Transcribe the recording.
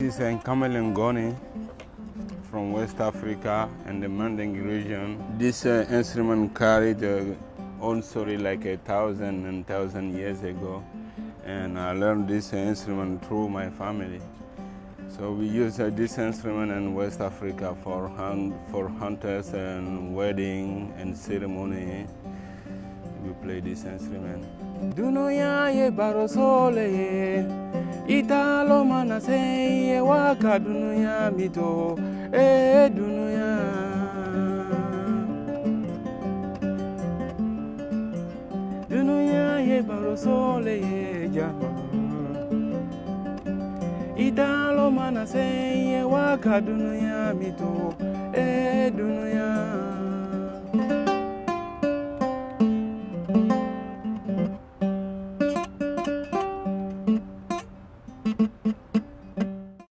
This is Ngoni from West Africa and the Manding region. This instrument carried own story like 1,000 years ago, and I learned this instrument through my family. So we use this instrument in West Africa for hunters and wedding and ceremony. We play this instrument. Dunuya ye barosole ye italo manase ye waka dunuya mito dunuya dunuya ye barosole ye jama italo manase ye waka dunuya mito dunuya